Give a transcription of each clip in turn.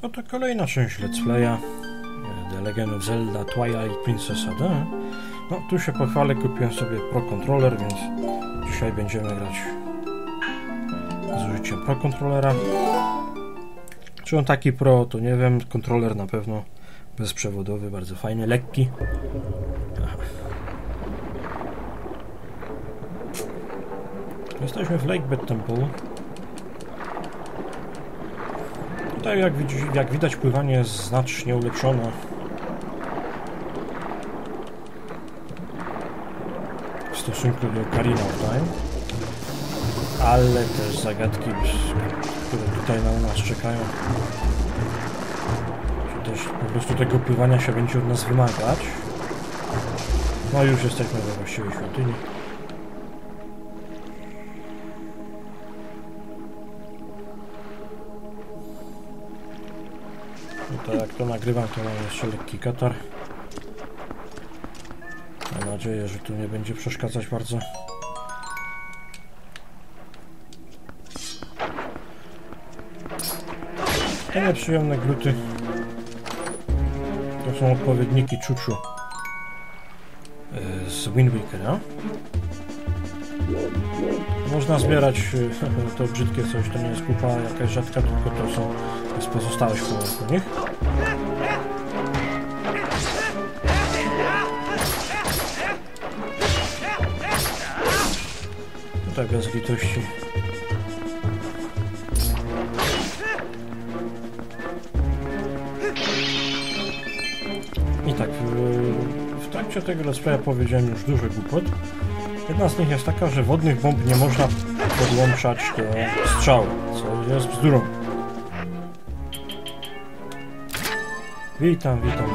No to kolejna część Let's Playa The Legend of Zelda Twilight Princess HD. No tu się pochwalę, kupiłem sobie Pro Controller, więc dzisiaj będziemy grać z użyciem Pro Controllera. Czy on taki Pro, to nie wiem, kontroler na pewno bezprzewodowy, bardzo fajny, lekki. Aha. Jesteśmy w Lakebed Temple. Tutaj jak widać pływanie jest znacznie ulepszone. W stosunku do Ocarina of Time. Ale też zagadki, które tutaj na nas czekają. Czy też po prostu tego pływania się będzie od nas wymagać. No już jesteśmy we właściwej świątyni. No to jak to nagrywam, to mam jeszcze lekki katar. Mam nadzieję, że tu nie będzie przeszkadzać bardzo. Te nieprzyjemne gluty to są odpowiedniki Chuchu z Wind Wakera. Można zbierać to brzydkie coś, to nie jest kupa jakaś rzadka, tylko to jest pozostałość po nich. Tutaj bez litości. I tak, w trakcie tego let's playa powiedziałem już dużo głupot. Jedna z nich jest taka, że wodnych bomb nie można podłączać do strzału, co jest bzdurą. Witam, witam.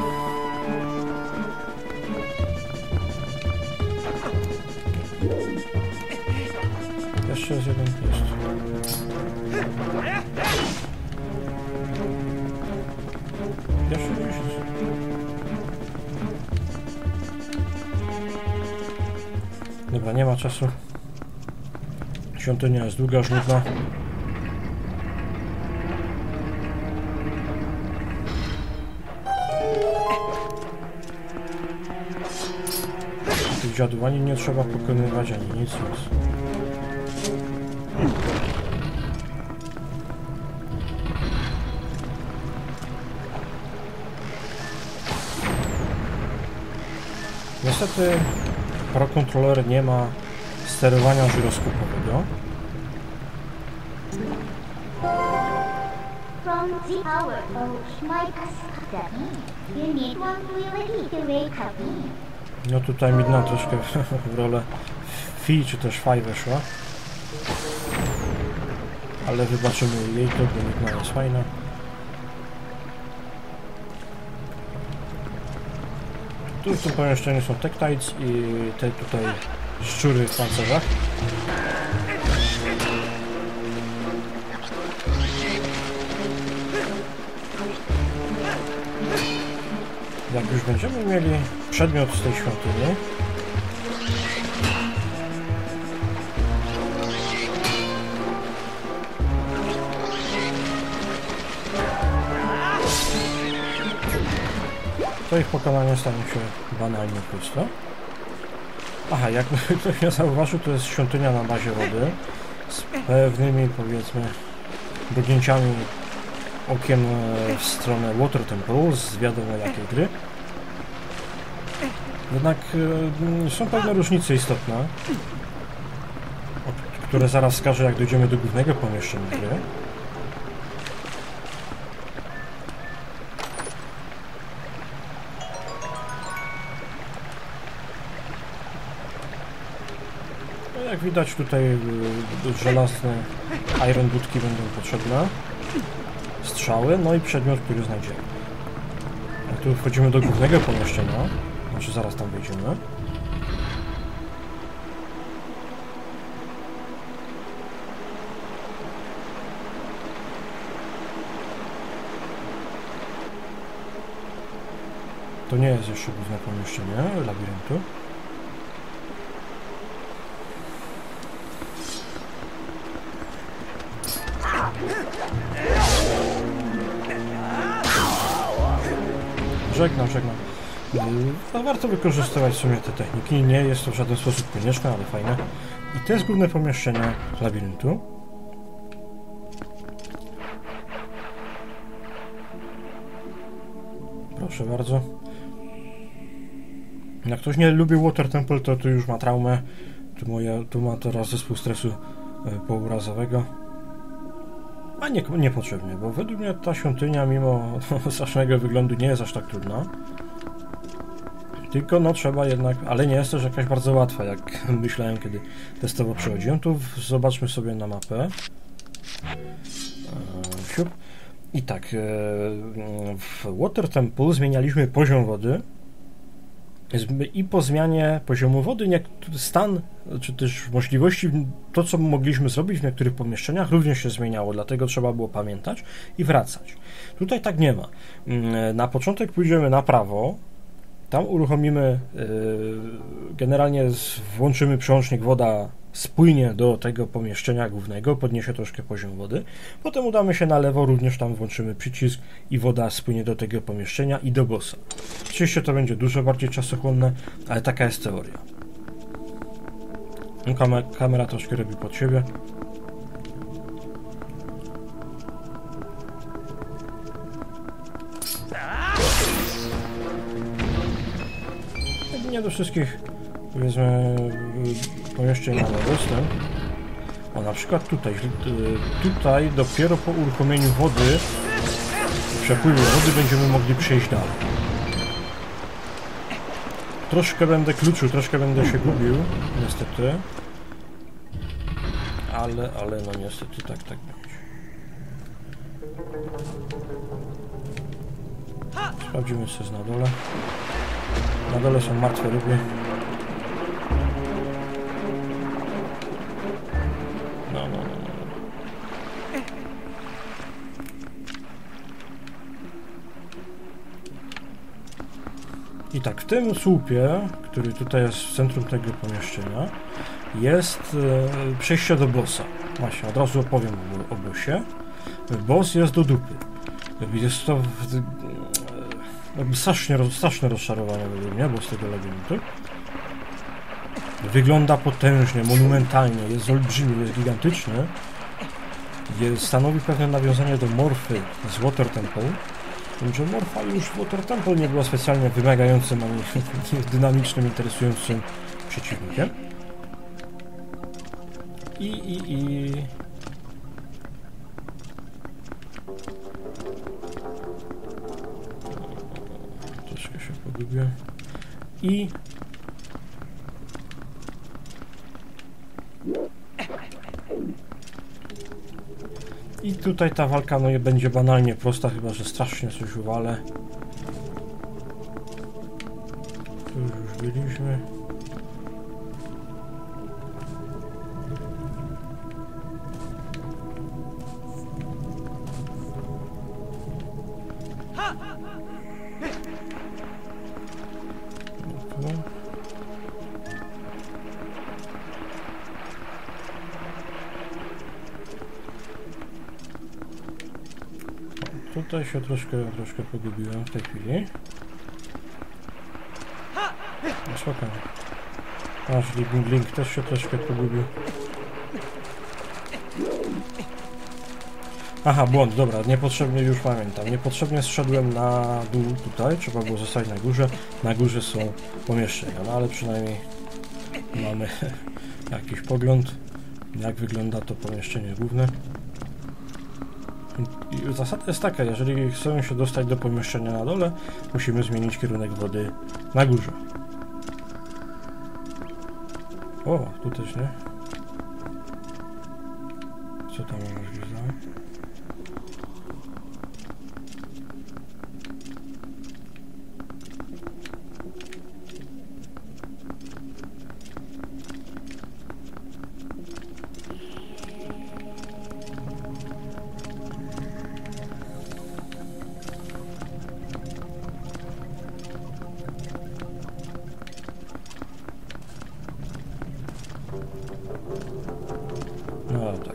Jeszcze jest jeden jest. Jeszcze gdzieś jest. Dobra, nie ma czasu. Świątynia jest długa, żmudna. Tych dziadów ani nie trzeba pokonywać, ani nic. Niestety Pro Controller nie ma sterowania żyroskopowego. No tutaj Midna troszkę w rolę Fi czy też Fi weszła. Ale wybaczymy jej to, bo Midna jest fajna. Tu w tym pomieszczeniu są Tektites i te tutaj szczury w pancerzach. Jak już będziemy mieli przedmiot z tej świątyni, to ich pokonanie stanie się banalnie proste. Aha, jak ktoś nie zauważył, to jest świątynia na bazie wody z pewnymi, powiedzmy, dogięciami okiem w stronę Water Temple z wiadomo jakiej gry. Jednak są pewne różnice istotne, które zaraz wskażę, jak dojdziemy do głównego pomieszczenia gry. Jak widać, tutaj żelazne iron budki będą potrzebne, strzały, no i przedmiot, który znajdziemy. Jak tu wchodzimy do głównego pomieszczenia, znaczy zaraz tam wejdziemy. To nie jest jeszcze główne pomieszczenie labiryntu. żegnam. No, warto wykorzystywać w sumie te techniki. Nie jest to w żaden sposób konieczne, ale fajne. I to jest główne pomieszczenie labiryntu. Proszę bardzo. Jak ktoś nie lubi Water Temple, to tu już ma traumę. Tu ma teraz zespół stresu pourazowego. A niepotrzebnie, bo według mnie ta świątynia, mimo strasznego wyglądu, nie jest aż tak trudna. Tylko no trzeba jednak, ale nie jest też jakaś bardzo łatwa, jak myślałem, kiedy testowo przechodziłem. Tu zobaczmy sobie na mapę. I tak, w Water Temple zmienialiśmy poziom wody. I po zmianie poziomu wody stan, czy też możliwości, to co mogliśmy zrobić w niektórych pomieszczeniach również się zmieniało, dlatego trzeba było pamiętać i wracać. Tutaj tak nie ma. Na początek pójdziemy na prawo, tam uruchomimy, generalnie włączymy przełącznik, woda spłynie do tego pomieszczenia głównego, podniesie troszkę poziom wody, potem udamy się na lewo, również tam włączymy przycisk i woda spłynie do tego pomieszczenia i do bossa. Oczywiście to będzie dużo bardziej czasochłonne, ale taka jest teoria. Kamera troszkę robi pod siebie. Nie do wszystkich, powiedzmy, pomieszczeń mamy dostęp. O, na przykład tutaj dopiero po uruchomieniu wody, przepływu wody, będziemy mogli przejść dalej. Troszkę będę kluczył, troszkę będę się gubił, niestety. Ale no niestety tak będzie. Sprawdzimy, co jest na dole. Na dole są martwe ryby. No. I tak, w tym słupie, który tutaj jest w centrum tego pomieszczenia, jest przejście do bossa. Właśnie, od razu opowiem o bossie. Boss jest do dupy. Jest to straszne rozczarowanie według mnie, bo z tego labiryntu. Wygląda potężnie, monumentalnie, jest olbrzymi, jest gigantyczny. Stanowi pewne nawiązanie do Morfy z Water Temple. Że Morfa już w Water Temple nie była specjalnie wymagającym ani dynamicznym, interesującym przeciwnikiem. Troszkę się pogubię. I tutaj ta walka no będzie banalnie prosta, chyba że strasznie coś uwalę. Tu już byliśmy. Tutaj się troszkę pogubiłem w tej chwili. No spokojnie. Nasz Link też się troszkę pogubił. Aha, błąd, dobra, niepotrzebnie, już pamiętam. Niepotrzebnie zszedłem na dół tutaj, trzeba było zostać na górze. Na górze są pomieszczenia, no ale przynajmniej mamy jakiś pogląd, jak wygląda to pomieszczenie główne. I zasada jest taka, jeżeli chcemy się dostać do pomieszczenia na dole, musimy zmienić kierunek wody na górze. O, tu też nie. Co tam masz gdzieś dalej? No tak.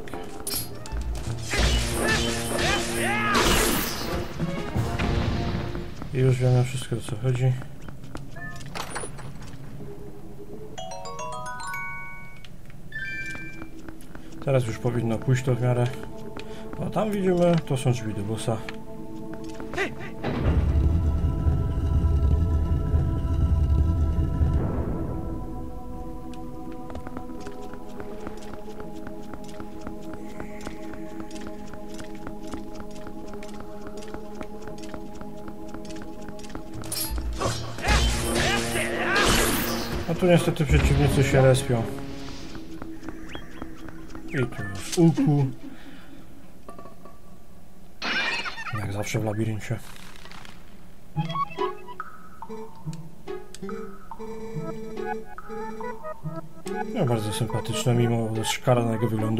I już wiemy wszystko, o co chodzi. Teraz już powinno pójść to w miarę. A tam widzimy, to są drzwi do bossa. A tu niestety przeciwnicy się respią. I tu jest łuku. Jak zawsze w labiryncie. No, bardzo sympatyczne, mimo szkaradnego wyglądu.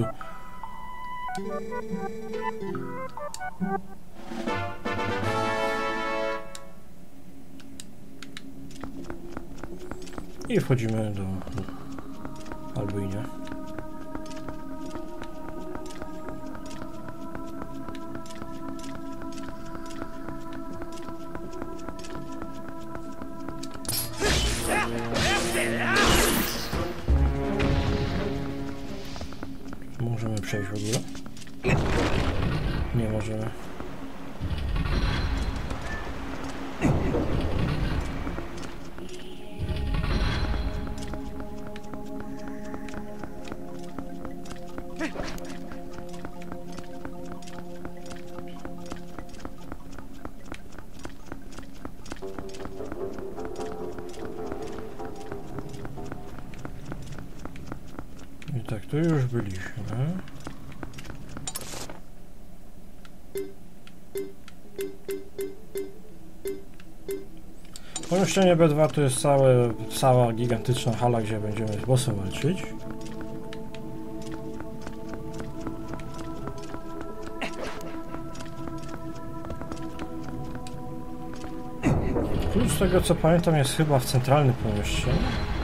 I wchodzimy do albo i nie. Możemy przejść w ogóle? Nie możemy. I tak, tu już byliśmy. Pomieszczenie B2 to jest cała gigantyczna hala, gdzie będziemy z bossem walczyć. Klucz, z tego co pamiętam, jest chyba w centralnym pomieszczeniu.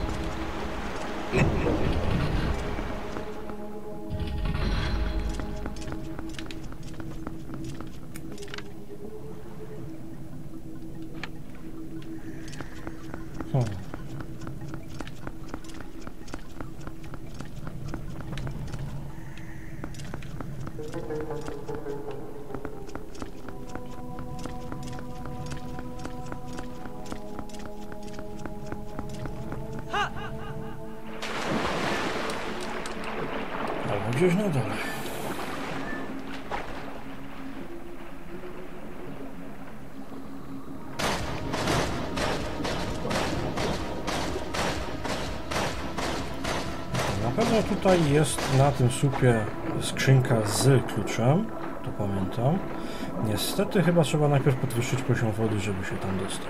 Albo gdzieś na dole. Na pewno tutaj jest na tym słupie skrzynka z kluczem, to pamiętam. Niestety chyba trzeba najpierw podwyższyć poziom wody, żeby się tam dostać.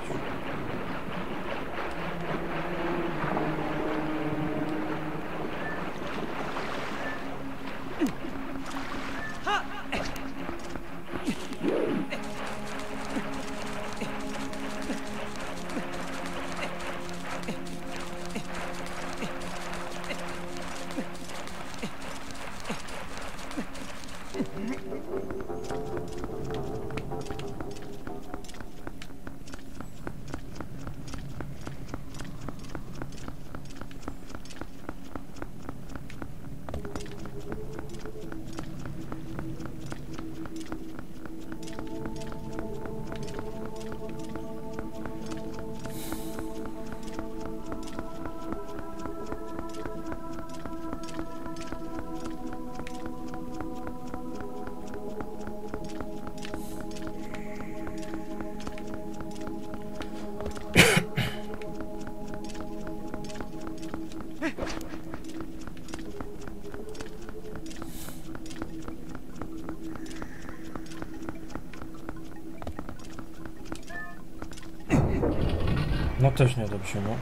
No też niedobrze, no.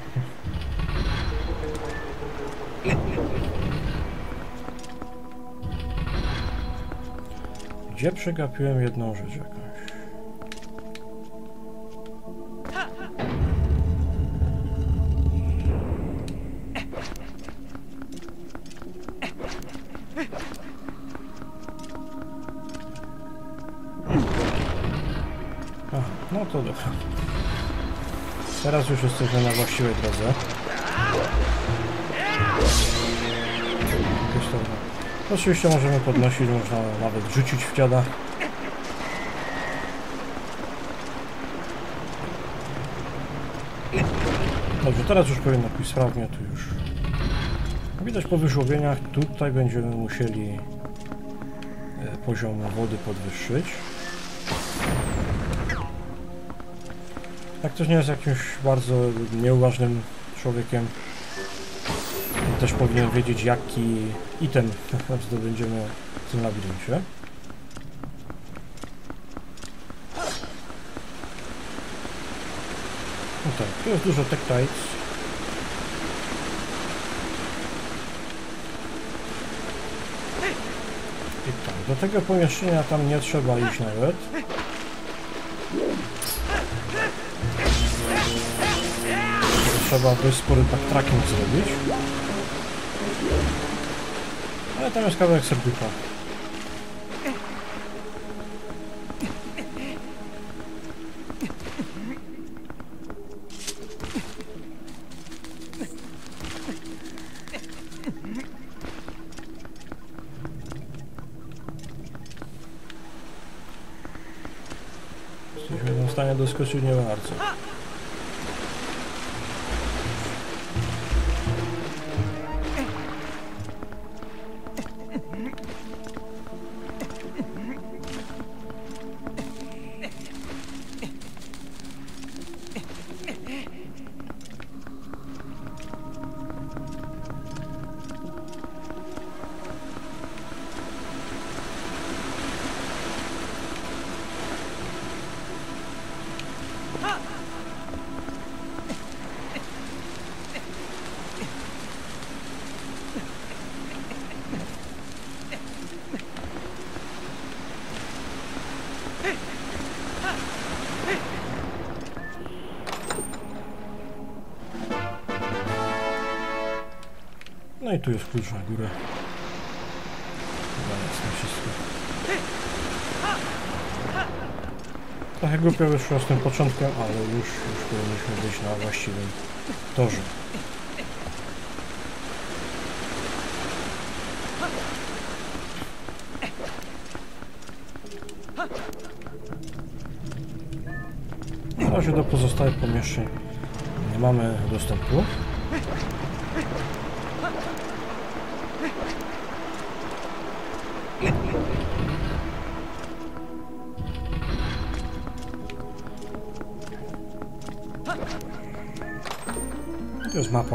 Gdzie przegapiłem jedną rzecz jakąś? Aha. No to dobra. Teraz już jesteśmy na właściwej drodze. Oczywiście możemy podnosić, można nawet rzucić w dziada. Dobrze, teraz już powinno pójść sprawnie, tu już widać po wyżłobieniach. Tutaj będziemy musieli poziom wody podwyższyć. Jak ktoś nie jest jakimś bardzo nieuważnym człowiekiem, też powinien wiedzieć, jaki item zdobędziemy w tym labiryncie. No tak, tu jest dużo tektites. I tak, do tego pomieszczenia tam nie trzeba iść nawet. Trzeba dość spory backtracking zrobić. Ale tam jest kawałek serducha. Jesteśmy w stanie doskoczyć nie bardzo. No i tu jest klucz na górę. Chyba jest na wszystko. Trochę głupio wyszło z tym początkiem, ale już powinniśmy być na właściwym torze. Na razie do pozostałych pomieszczeń nie mamy dostępu. To jest mapa.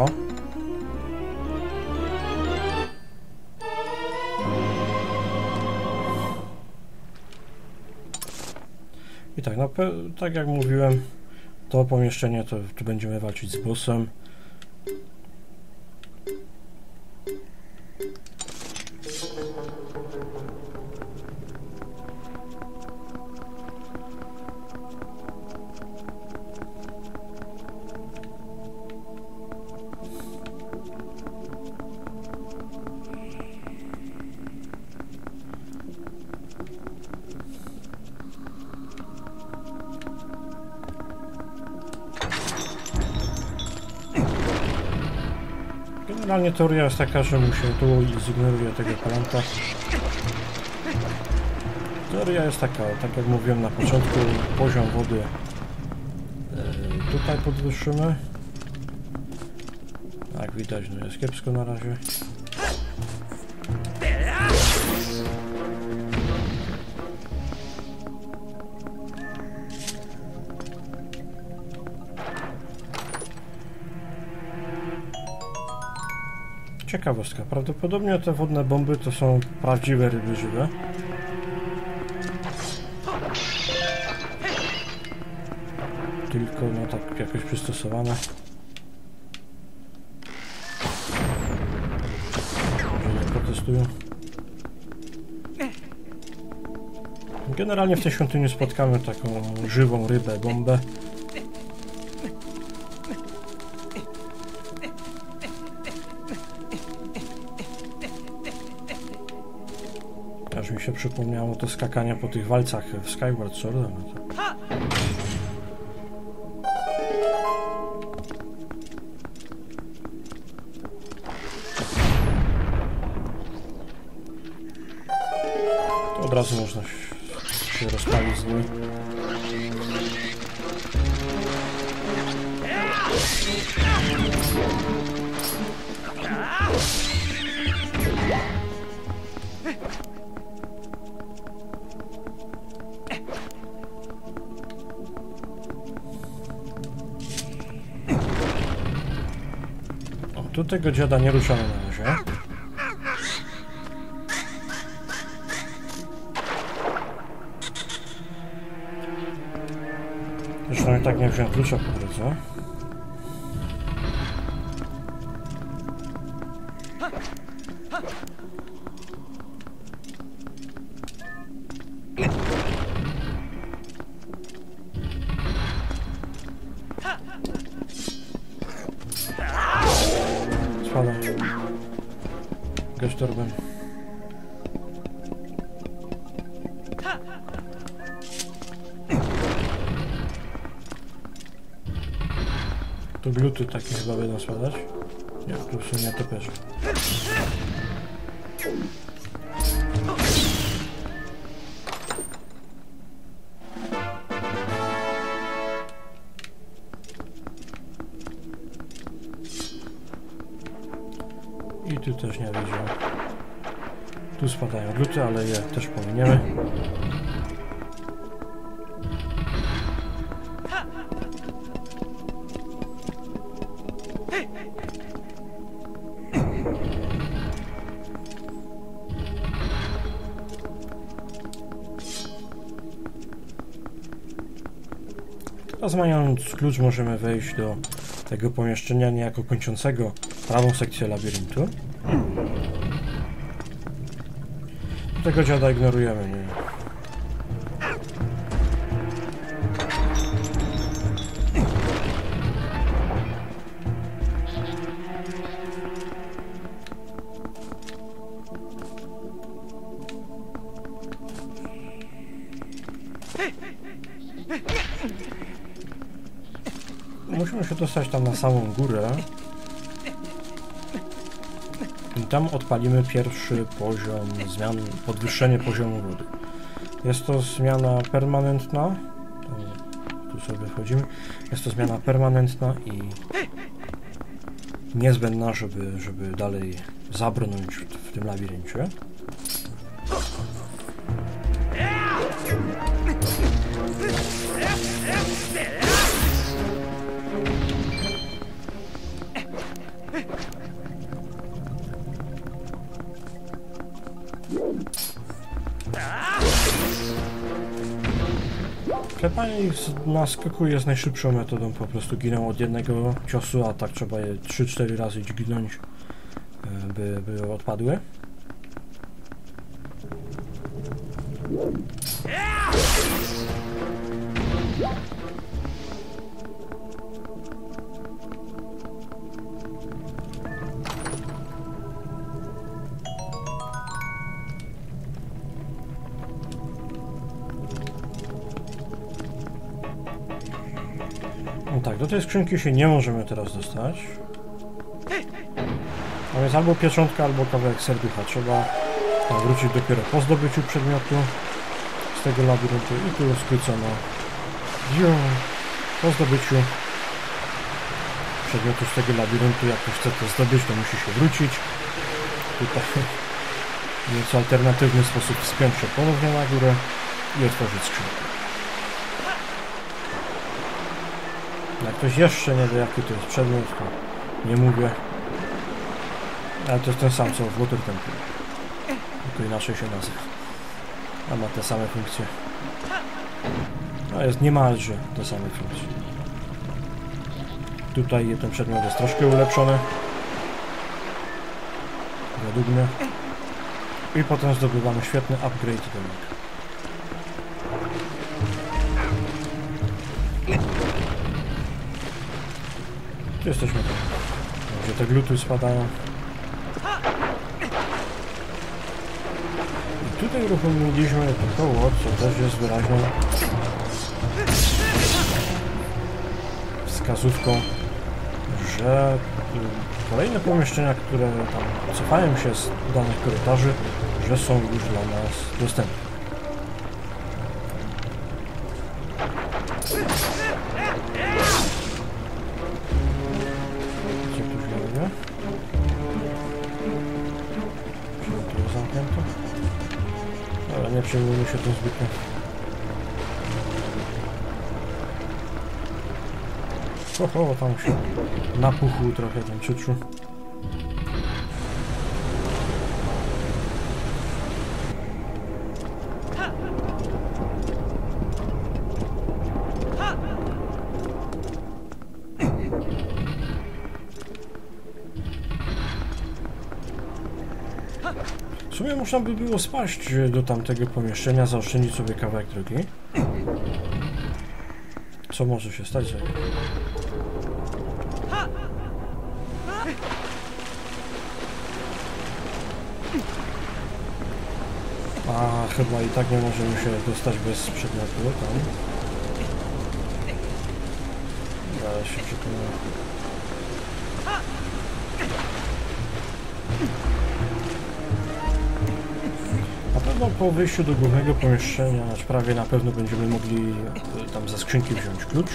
I tak, no tak jak mówiłem, to pomieszczenie to tu będziemy walczyć z bossem. Generalnie teoria jest taka, że mu się tu zignoruje tego palanta. Teoria jest taka, tak jak mówiłem na początku, poziom wody tutaj podwyższymy. Jak widać, no jest kiepsko na razie. Ciekawostka, prawdopodobnie te wodne bomby to są prawdziwe ryby żywe. Tylko no tak jakoś przystosowane. Może nie protestują. Generalnie w tej świątyni spotkamy taką żywą rybę, bombę. Aż mi się przypomniało to skakanie po tych walcach w Skyward Sword. Od razu można się rozprawić z nimi. O, tu tego dziada nie ruszamy na razie. Zresztą i tak nie wziąłem klucza po drodze. Spadam. Gaś torbę. Tu gluty takie chyba będą spadać. Nie, tu w sumie toperze. I tu też nie wiedział. Tu spadają gluty, ale je też pominiemy. Teraz mając klucz możemy wejść do tego pomieszczenia niejako kończącego prawą sekcję labiryntu. Tego dziada ignorujemy, nie? Musimy się dostać tam na samą górę. I tam odpalimy pierwszy poziom zmian, podwyższenie poziomu wody. Jest to zmiana permanentna. Tu sobie wchodzimy. Jest to zmiana permanentna i niezbędna, żeby dalej zabrnąć w tym labiryncie. Klepanie ich na skoku jest najszybszą metodą, po prostu giną od jednego ciosu, a tak trzeba je 3-4 razy dźgnąć, by odpadły. No tak, do tej skrzynki się nie możemy teraz dostać. A więc albo pieczątka, albo kawałek serducha. Trzeba wrócić dopiero po zdobyciu przedmiotu z tego labiryntu. I tu skrócono. Po zdobyciu przedmiotu z tego labiryntu, jak ktoś chce to zdobyć, to musi się wrócić. Tutaj w nieco alternatywny sposób wspiąć się ponownie na górę i otworzyć skrzynkę. Jak ktoś jeszcze nie wie, jaki to jest przedmiot, to nie mówię. Ale to jest ten sam co w Water Temple. Tylko inaczej się nazywa. A ma te same funkcje. No jest niemalże te same funkcje. Tutaj ten przedmiot jest troszkę ulepszony. Według mnie. I potem zdobywamy świetny upgrade do niego. Tu jesteśmy tam, gdzie te gluty spadają. I tutaj uruchomiliśmy to koło, co też jest wyraźną wskazówką, że kolejne pomieszczenia, które tam cofają się z danych korytarzy, że są już dla nas dostępne. zamknięte. Ale nie przejmujmy się tym zbytnio. Oho, tam się napuchł trochę ten Czyczu. W sumie można by było spaść do tamtego pomieszczenia, zaoszczędzić sobie kawałek drogi. Co może się stać? A chyba i tak nie możemy się dostać bez przedmiotu tam. Zaraz się przekonam. Na pewno po wyjściu do głównego pomieszczenia, prawie na pewno będziemy mogli tam ze skrzynki wziąć klucz.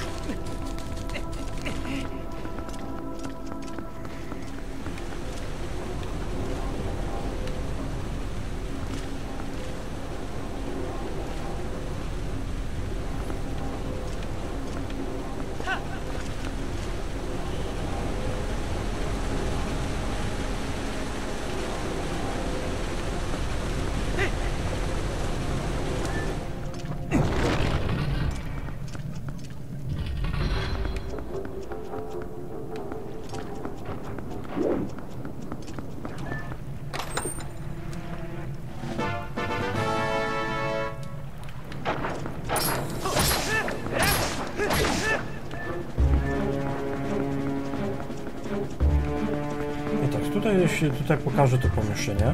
Tutaj pokażę to pomieszczenie.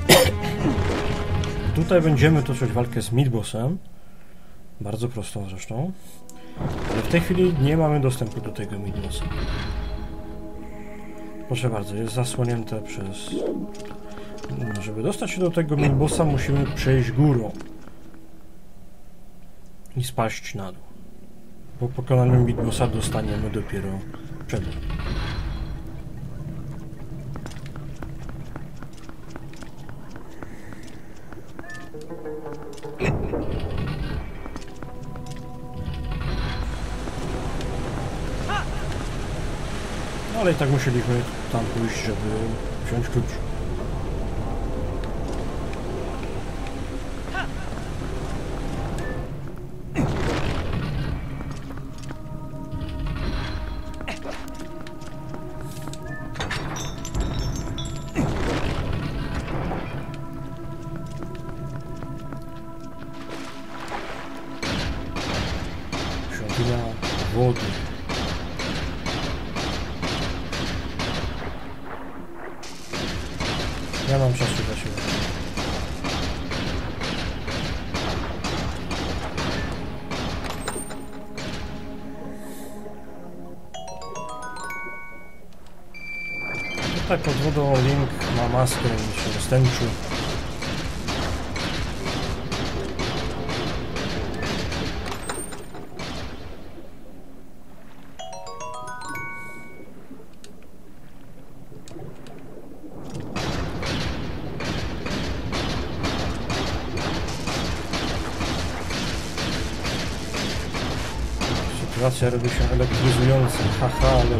Tutaj będziemy toczyć walkę z Mid-Bossem. Bardzo prostą zresztą. Ale w tej chwili nie mamy dostępu do tego Mid-Bossa. Proszę bardzo, jest zasłonięte przez... Żeby dostać się do tego Mid-Bossa, musimy przejść górą. I spaść na dół. Po pokonaniu Mid-Bossa dostaniemy dopiero przedmiot. No ale i tak musieliśmy tam pójść, żeby wziąć klucz. Świątynia wody. Ja mam czasu dla siebie. Tutaj pod wodą Link ma maskę i się roztęczył. Sytuacja robi się elektryzująca, haha, ale...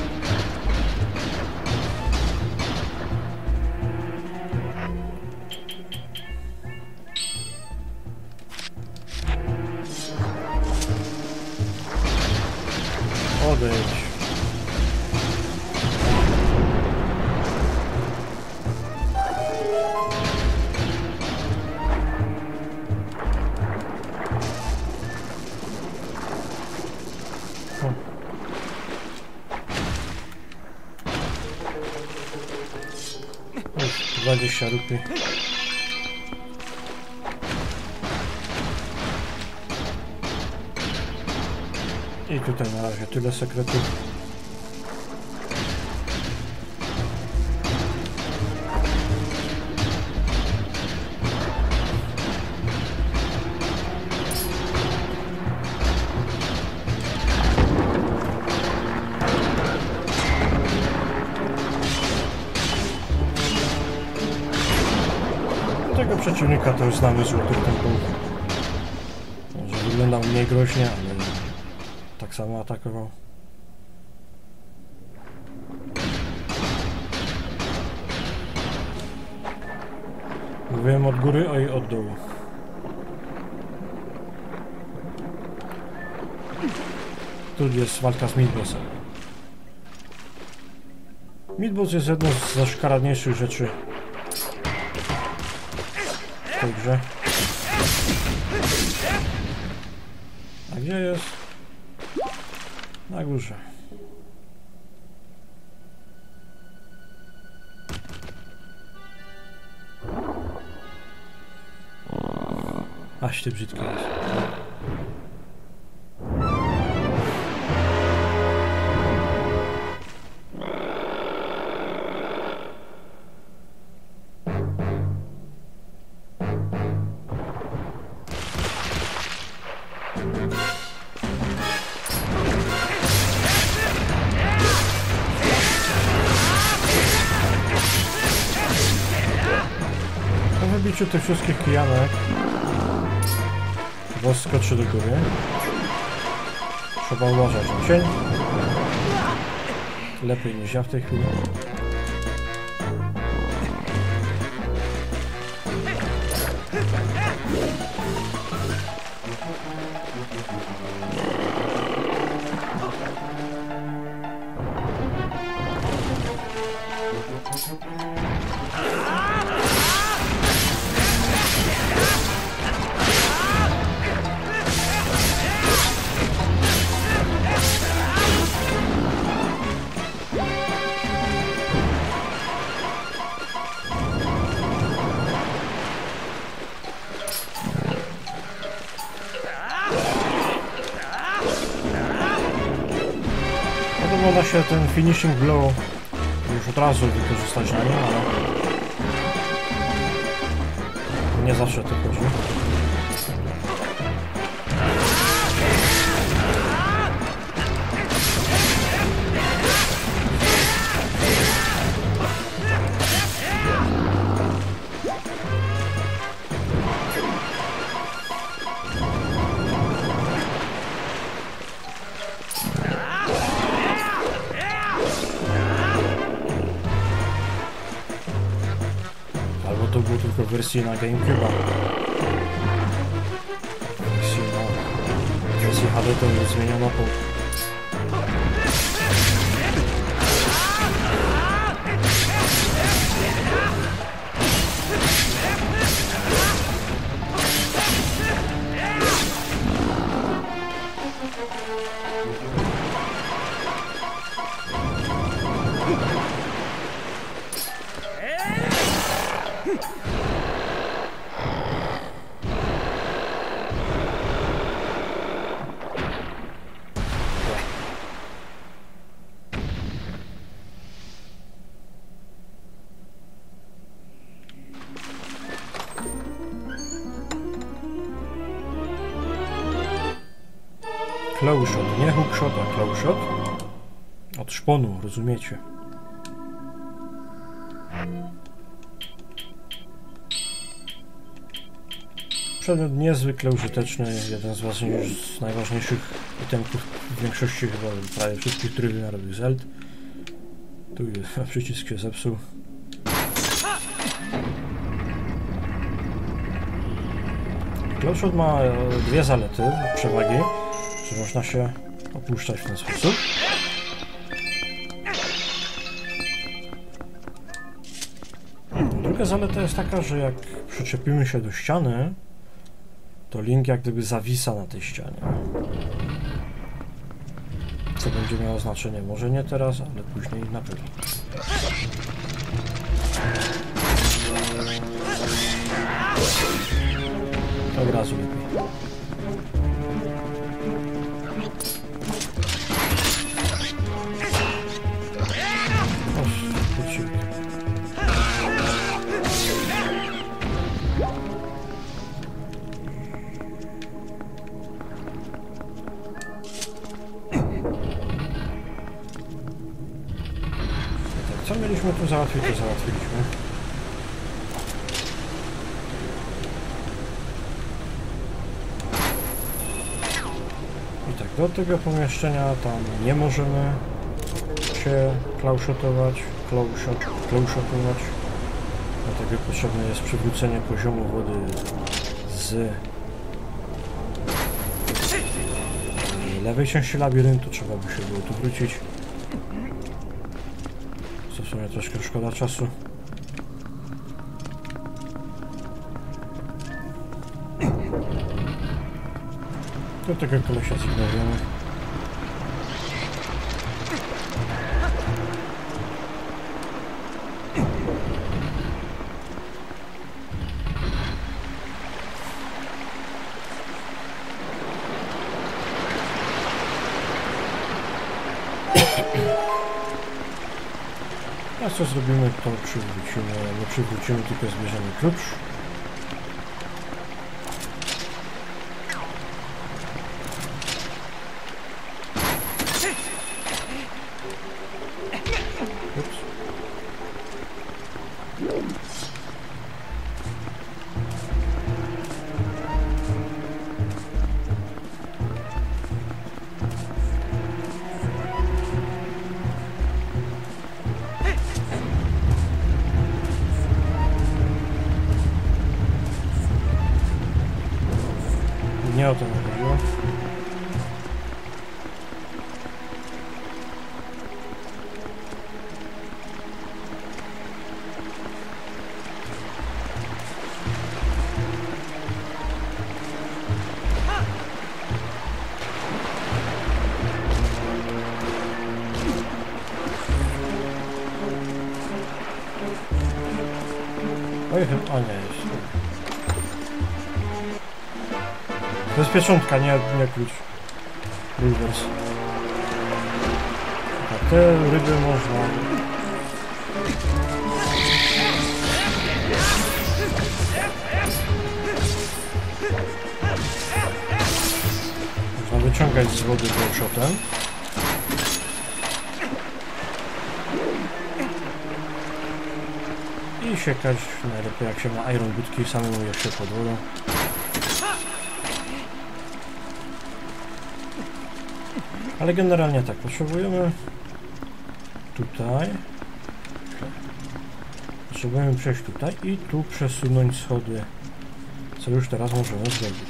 Odejdź. Już 20 rupii. I tutaj na razie tyle sekretów. Tego przeciwnika to już znamy z Złotych Tempów. Może wyglądał mniej groźnie, ale tak samo atakował. Mówiłem od góry, a i od dołu. Tu jest walka z Meatbossem. Meatboss jest jedną z zaszkaradniejszych rzeczy w tej grze. A gdzie jest? Na górze. Aś ty brzydki jest. Po wybiciu tych wszystkich kijanek boss skoczy do góry. Trzeba uważać na cień. Lepiej niż ja w tej chwili. Da się ten finishing blow już od razu wykorzystać na nim, ale nie zawsze to chodzi. To było tylko w wersji na GameCube'a. W wersji HD to już zmieniono po... Clawshot, nie hookshot, a clawshot. Od szponu, rozumiecie? Przedmiot niezwykle użyteczny, jeden z najważniejszych itemków w większości, chyba prawie wszystkich tryliardowych Zeld. Tu jest, przycisk się zepsuł. Clawshot ma dwie zalety, przewagi, że można się opuszczać w ten sposób. Druga zaleta jest taka, że jak przyczepimy się do ściany, to Link jak gdyby zawisa na tej ścianie. Co będzie miało znaczenie, może nie teraz, ale później na pewno. Od razu lepiej. Co mieliśmy tu załatwić, to załatwiliśmy. Do tego pomieszczenia tam nie możemy się klauszotować, dlatego potrzebne jest przywrócenie poziomu wody z lewej części labiryntu, trzeba by się było tu wrócić. Co w sumie troszkę szkoda czasu. Do tego kolesia zignorujemy. A co zrobimy, to przywrócimy, nie przywrócimy, tylko zbierzemy klucz. Ups. Nie o to chodziło. Oj, o nie jest. To jest pieczątka, nie klucz. Bulwers. Tak, te ryby można. Można wyciągać z wody shotem. I siekać najlepiej jak się ma iron budki samemu jeszcze pod wodą. Ale generalnie tak, potrzebujemy tutaj, potrzebujemy przejść tutaj i tu przesunąć schody, co już teraz możemy zrobić.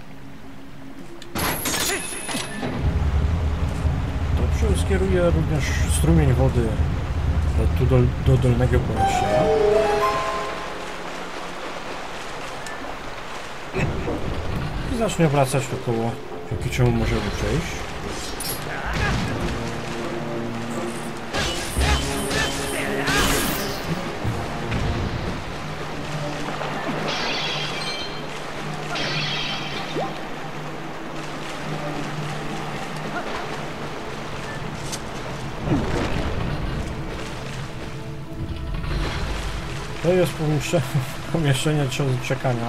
To skieruje również strumień wody tu do dolnego pomieszczenia. I zacznie wracać do koło, dzięki czemu możemy przejść. To jest pomieszczenie czekania.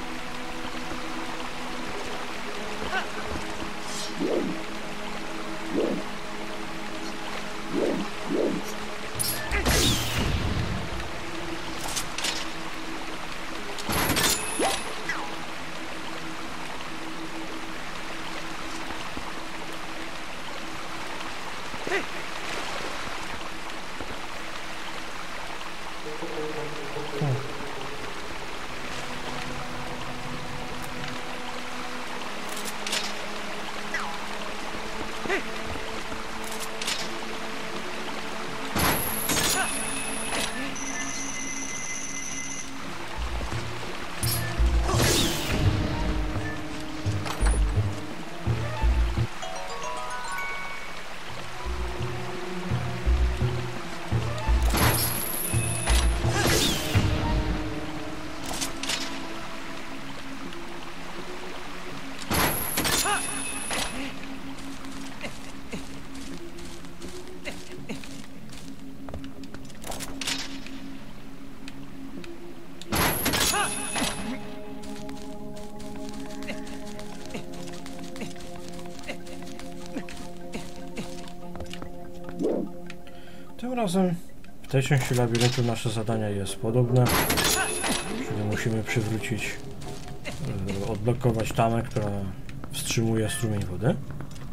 Tym razem w tej części labiryntu nasze zadanie jest podobne, czyli musimy przywrócić, odblokować tamę, która wstrzymuje strumień wody.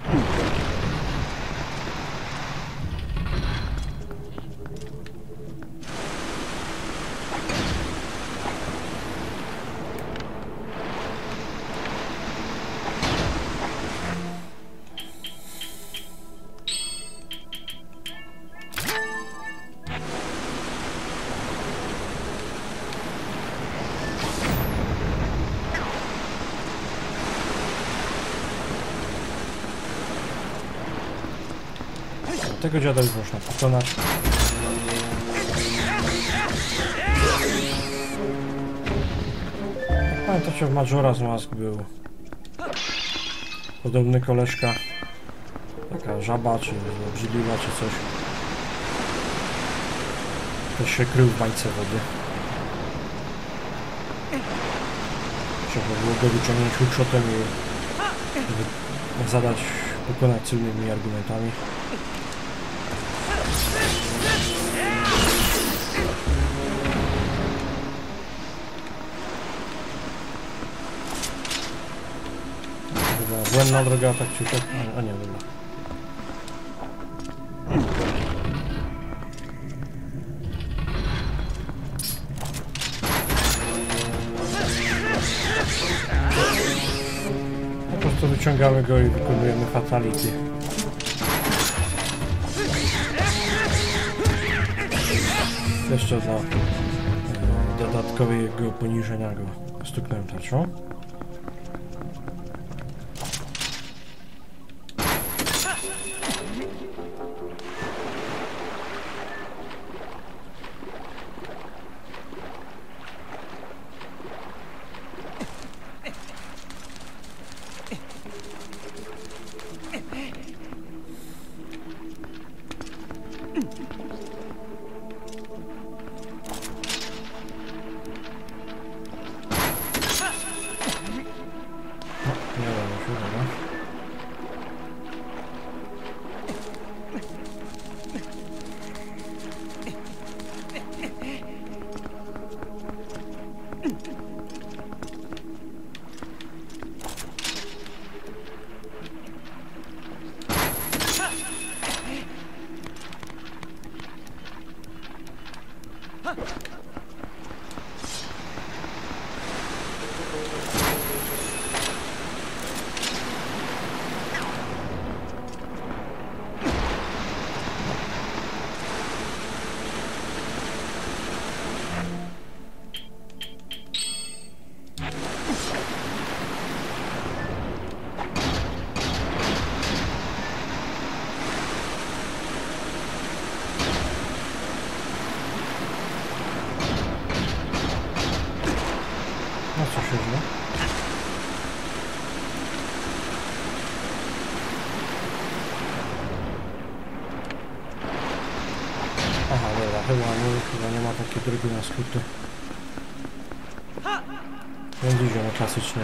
Tego dziada już można pokonać. Pamiętacie, w Majora's Mask był podobny koleżka. Taka żaba, czy obrzydliwa, czy coś. Też się krył w bańce wody. Trzeba było go wyciągnąć hookshotem i zadać, pokonać silnymi argumentami. Błędna droga, tak czy siak, a nie, dobra. Po prostu wyciągamy go i wykonujemy fatality. Jeszcze dla dodatkowego poniżenia go stuknąłem tarczą. No co się dzieje? Aha, dobra, chyba nie ma takiej drogi na skróty. Więc idziemy klasycznie.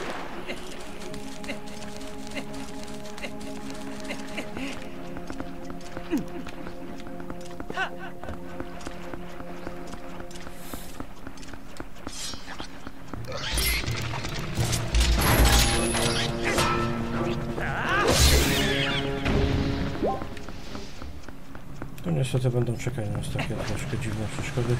Tu niestety będą czekać na nas takie troszkę dziwne przeszkody.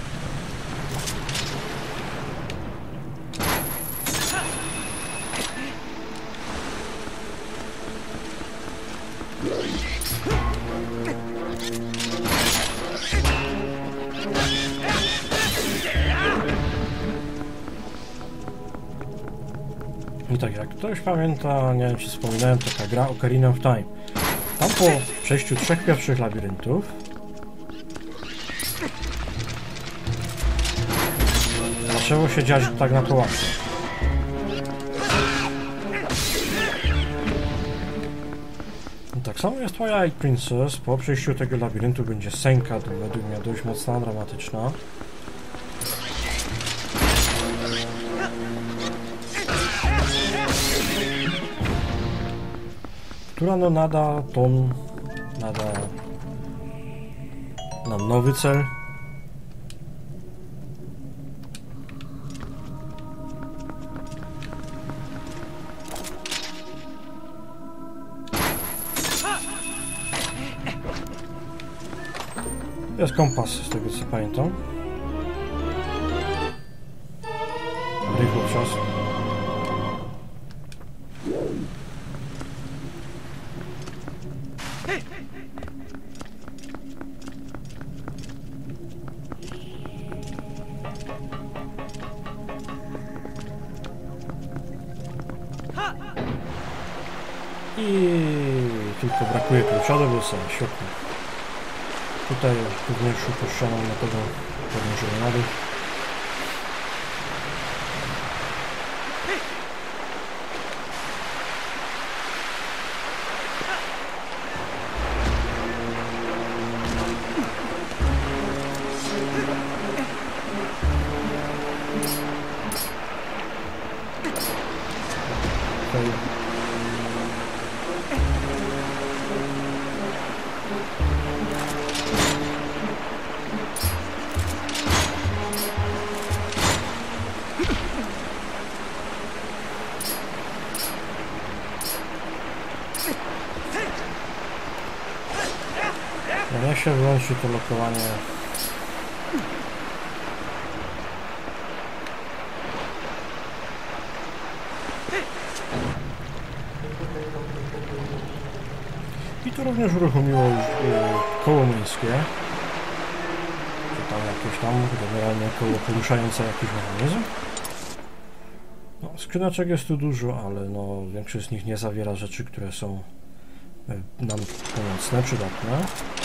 I tak jak ktoś pamięta, nie wiem czy wspominałem, taka gra Ocarina of Time. Tam po przejściu 3 pierwszych labiryntów zaczęło się dziać tak na to łatwo. Tak samo jest Twilight Princess. Po przejściu tego labiryntu będzie scenka, według mnie dość mocna, dramatyczna. Która no nada ton, nada nam nowy cel. Jest kompas, z tego co pamiętam. Rychło czas. I tylko brakuje klucza do bossa, świetnie. Tutaj również upuszczoną na tego podłożenia na dół. Ja się wyłączy to lokowanie. I tu również uruchomiło już koło młyńskie. Czy tam jakieś tam, generalnie koło poruszające jakiś mechanizm. No, skrzyneczek jest tu dużo, ale no, większość z nich nie zawiera rzeczy, które są nam pomocne, przydatne.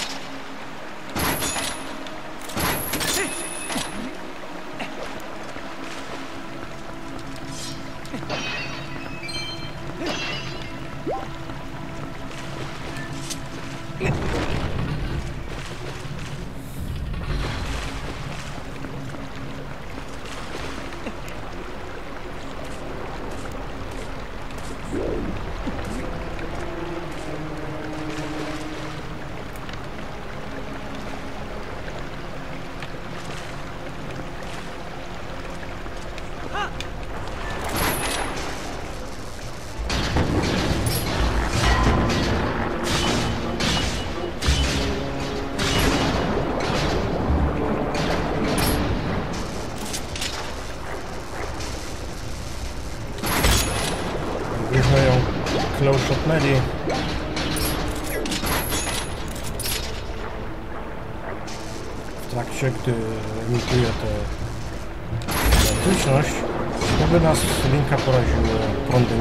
Close shotnęli. W trakcie, gdy emituje tę elektryczność, żeby nas linka poraziło prądem.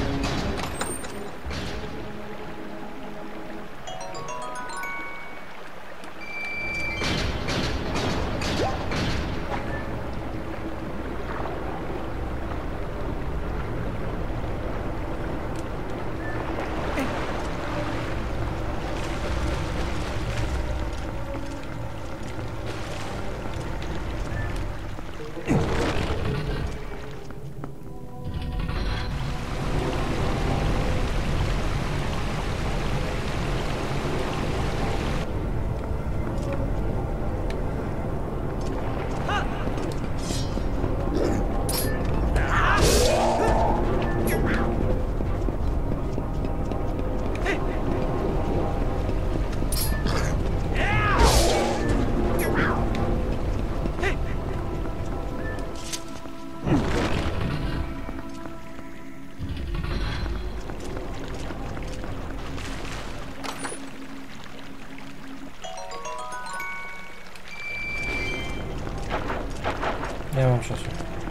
Nie mam czasu.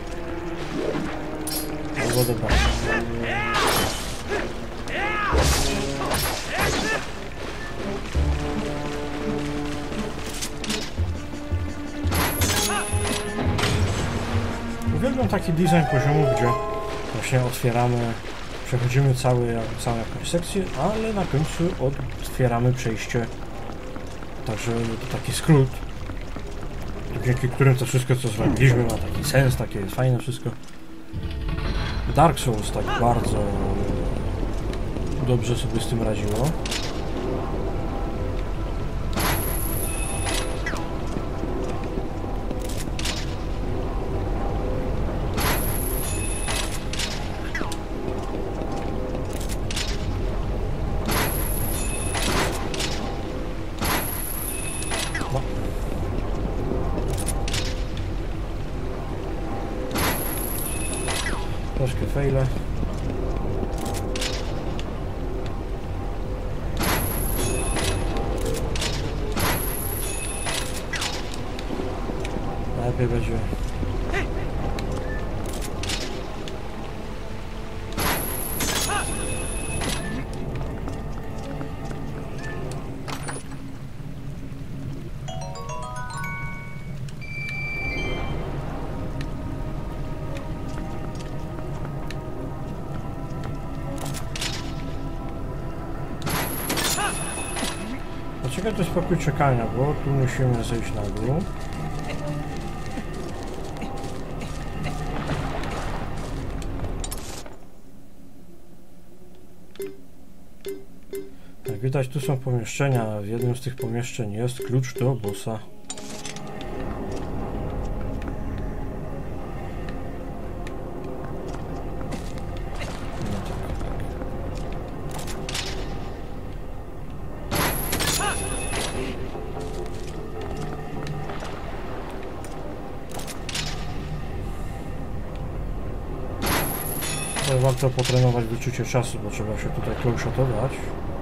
Albo dobra. Uwielbiam taki design poziomu, gdzie właśnie otwieramy, przechodzimy całą jakąś sekcję, ale na końcu otwieramy przejście. Także to taki skrót, dzięki którym to wszystko, co zrobiliśmy, ma taki sens, takie jest fajne wszystko. Dark Souls tak bardzo dobrze sobie z tym radziło. No. Troszkę fejle. Lepiej będzie. Dlaczego to jest pokój czekania, bo tu musimy zejść na dół. Jak widać, tu są pomieszczenia. W jednym z tych pomieszczeń jest klucz do bossa. Warto potrenować wyczucie czasu, bo trzeba się tutaj close-shotować.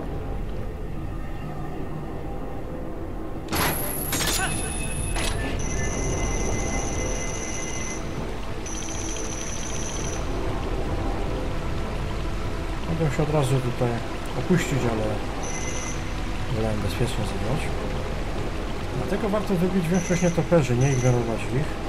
Mogę się od razu tutaj opuścić, ale wolałem bezpiecznie zagrać. Dlatego warto wybić większość nietoperzy, nie ignorować ich.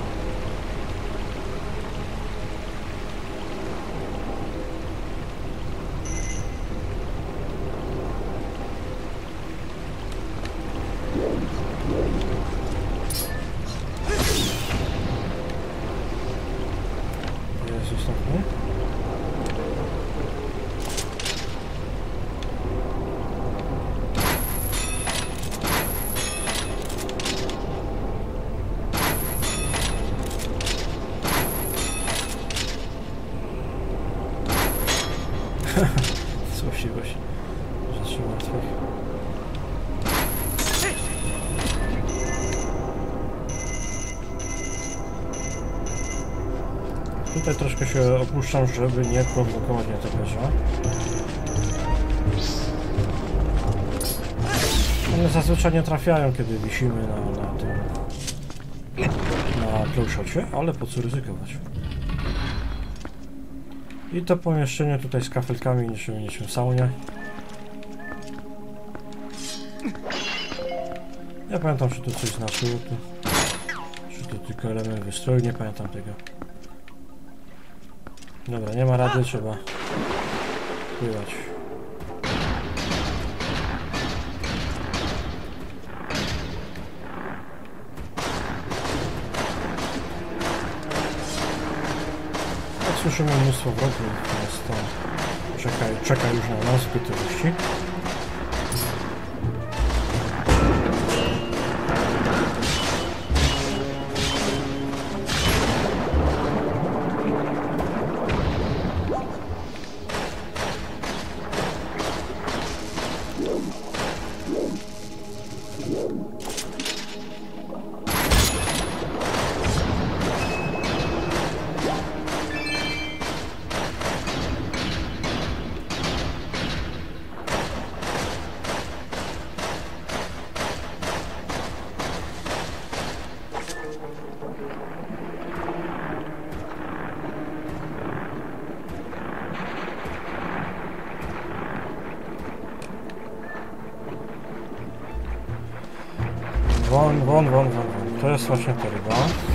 Złośliwość rzeczy martwych. Tutaj troszkę się opuszczam, żeby nie prowokować nietoperza. One zazwyczaj nie trafiają, kiedy wisimy na tym close-shocie, ale po co ryzykować? I to pomieszczenie tutaj z kafelkami niczym w saunie. Ja pamiętam, czy to coś znaczyło, czy to tylko element wystroju, nie pamiętam tego. Dobra, nie ma rady, trzeba pływać. Słyszymy mnóstwo wrogów, czeka już na nas w gotowości. Won. To jest właśnie ta ryba.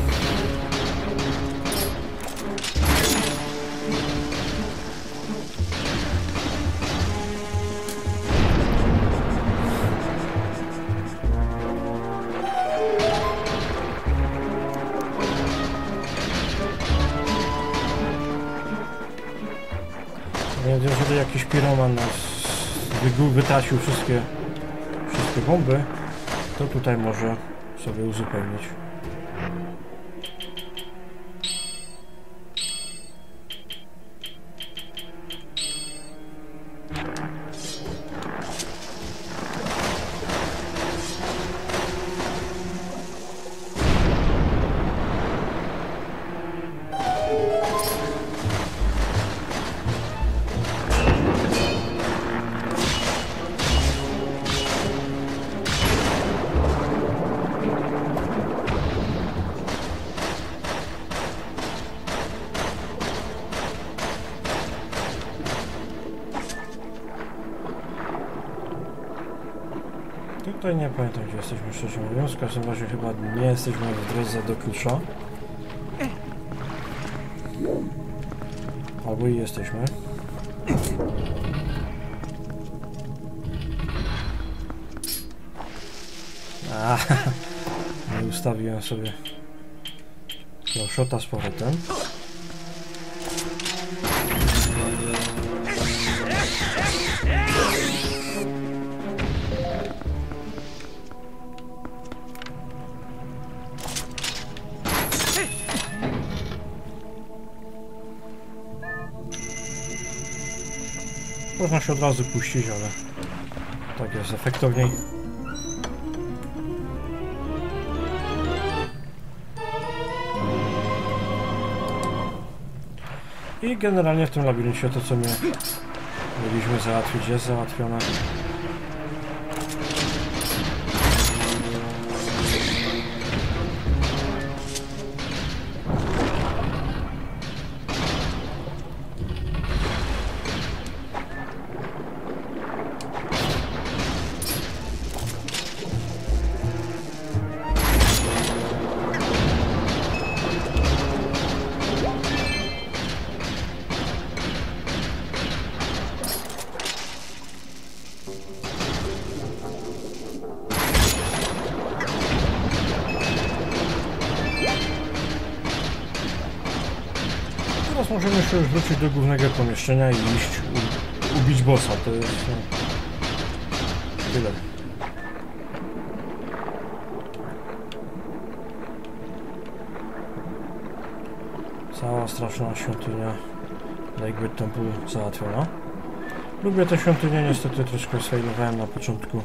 Więc jeżeli jakiś piroman nas wytracił wszystkie bomby, to tutaj może sobie uzupełnić. Tutaj nie pamiętam, gdzie jesteśmy, szczerze mówiąc. W każdym razie chyba nie jesteśmy w drodze do klucza. Albo i jesteśmy. Nie ustawiłem sobie shota z powrotem. Można się od razu puścić, ale tak jest efektowniej. I generalnie w tym labiryncie to, co my mieliśmy załatwić, jest załatwione. Teraz możemy się już wrócić do głównego pomieszczenia i iść ubić bossa. To jest tyle. Cała straszna świątynia Lakewood Temple załatwiona. Lubię tę świątynię, niestety troszkę sfailowałem na początku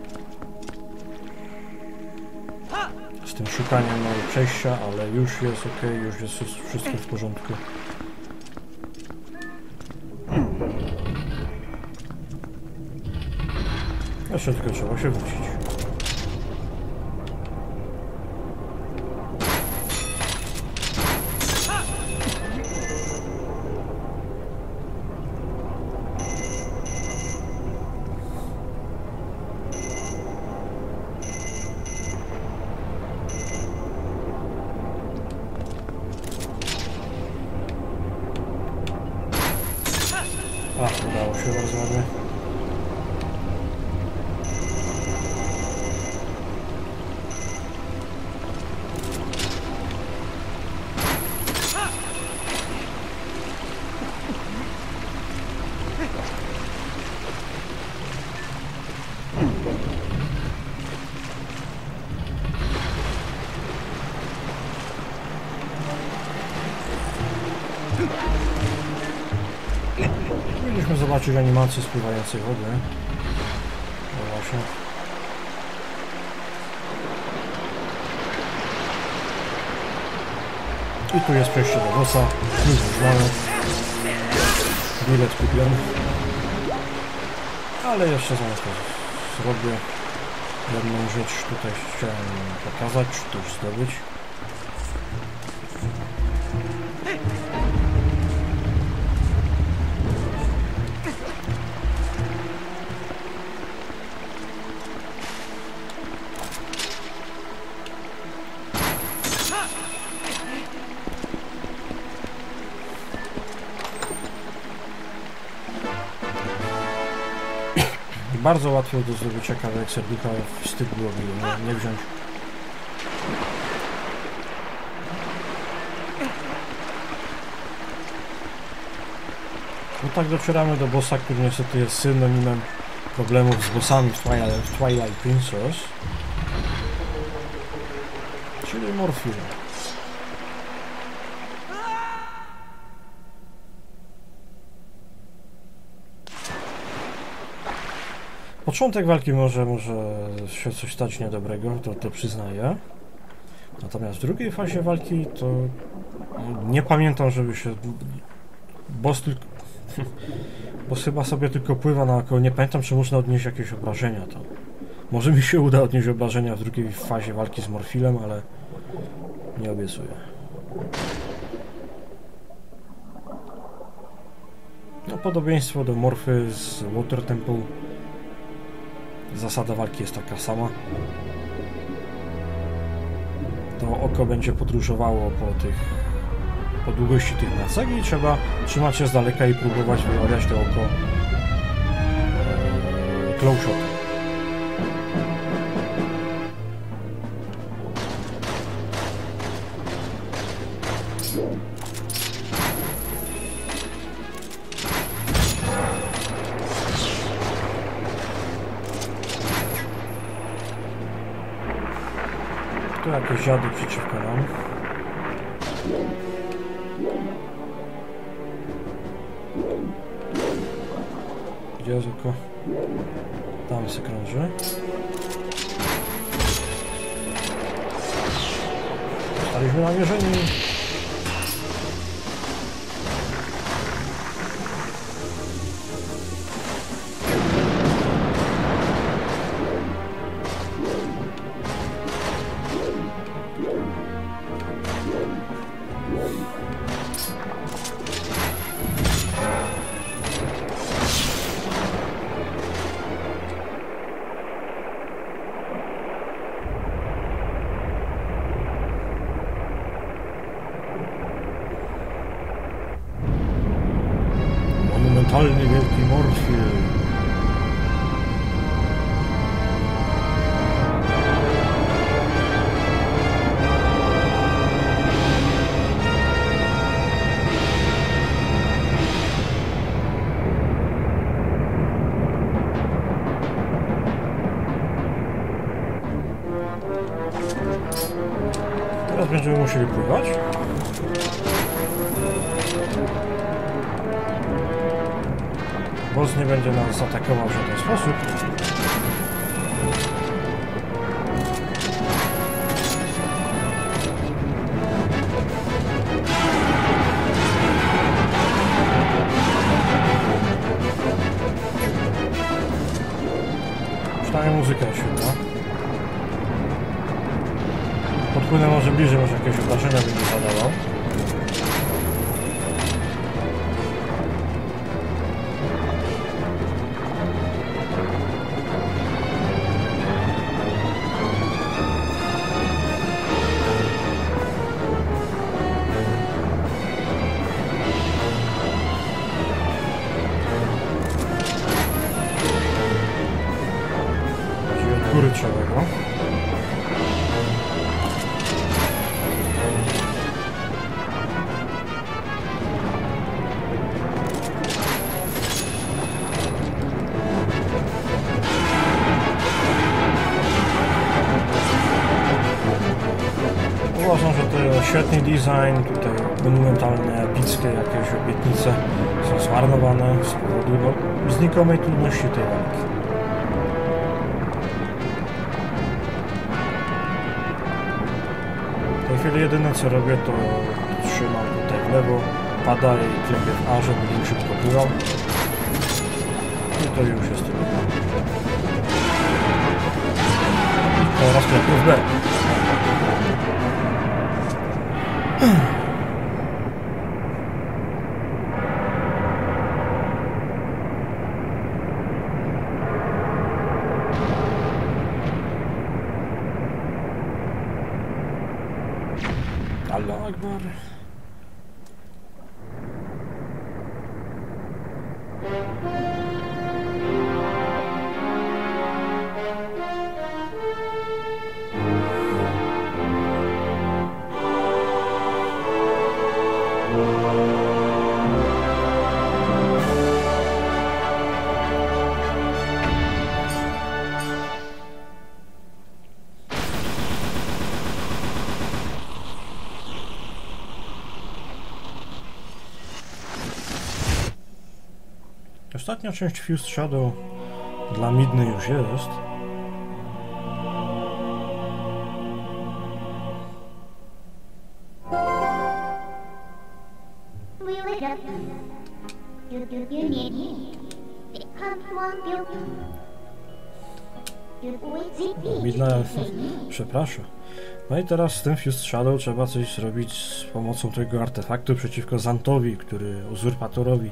z tym szukaniem przejścia, ale już jest ok, już jest wszystko w porządku. Jeszcze tylko trzeba się wrócić. Udało się bardzo ładnie. Mieliśmy zobaczyć animację spływającej wody. No właśnie. I tu jest przejście do bossa. Już znamy. Bilet kupiony. Ale jeszcze zaraz to zrobię. Jedną rzecz tutaj chciałem pokazać, czy też zdobyć. Bardzo łatwo do zdobycia kawałek serducha, wstyd byłoby nie wziąć. No tak docieramy do bossa, który niestety jest synonimem problemów z bossami w Twilight Princess. Czyli Morfina. Początek walki może się coś stać niedobrego, to przyznaję. Natomiast w drugiej fazie walki to nie pamiętam, żeby się boss chyba sobie tylko pływa naokoło. Nie pamiętam, czy można odnieść jakieś obrażenia tam. Może mi się uda odnieść obrażenia w drugiej fazie walki z Morfilem, ale nie obiecuję. No, podobieństwo do Morfy z Water Temple Zasada walki jest taka sama. To oko będzie podróżowało po długości tych macek i trzeba trzymać się z daleka i próbować wyławiać to oko close shot. Tu jakieś dziady przeciwko nam. Gdzie jest oko? Tam się krąży. Zostaliśmy namierzeni. Monumentalny wielki Morfil. Teraz będziemy musieli pływać. Boss nie będzie nas atakował w żaden sposób. Przynajmniej muzyka jest świetna. Podpłynę może bliżej, może jakieś obrażenia będzie zadawał. Góry trzeba go. Uważam, że to świetny design, tutaj monumentalne, epickie jakieś obietnice są zmarnowane z powodu znikomej trudności tej walki. W tej chwili jedyne co robię, to trzymam tutaj w lewo, pada i klepię w A, żeby nim szybko pływał. I to już jest tyle. Teraz klepię w B. Allah Akbar. Ostatnia część Fused Shadow dla Midney już jest. Midney, przepraszam. No i teraz z tym Fused Shadow trzeba coś zrobić z pomocą tego artefaktu przeciwko Zantowi, uzurpatorowi.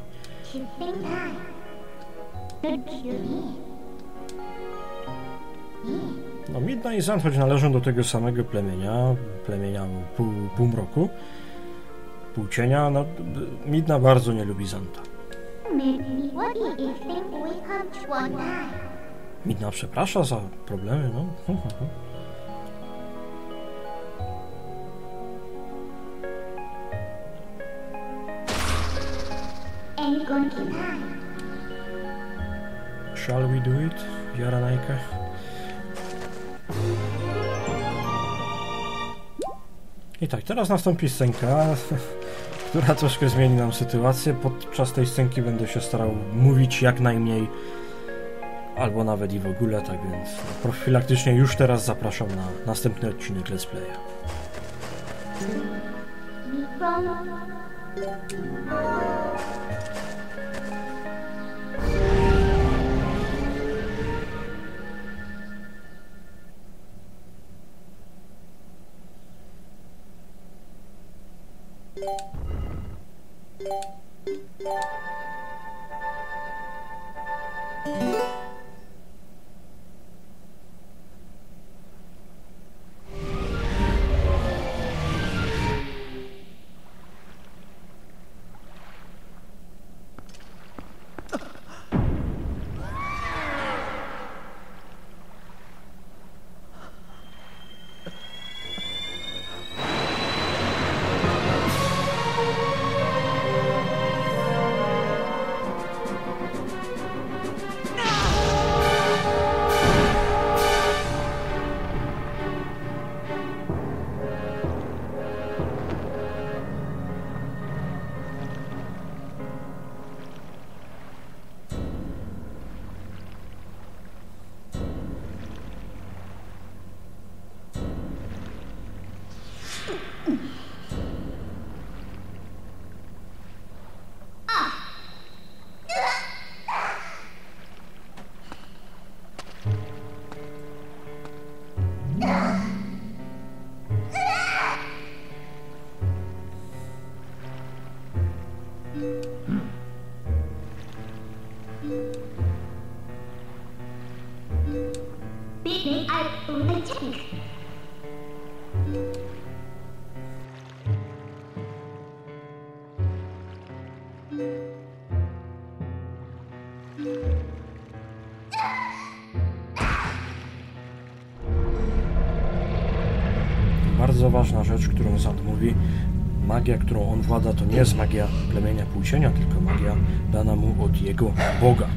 No, Midna i Zant, choć należą do tego samego plemienia półmroku, półcienia, no Midna bardzo nie lubi Zanta. Midna przeprasza za problemy, no. Shall we do it, Jaranajka? I tak, teraz nastąpi scenka, która troszkę zmieni nam sytuację. Podczas tej scenki będę się starał mówić jak najmniej, albo nawet i w ogóle, tak więc profilaktycznie już teraz zapraszam na następny odcinek Let's Playa. Bardzo ważna rzecz, którą Zant mówi: magia, którą on włada, to nie jest magia plemienia półcienia, tylko magia dana mu od jego Boga.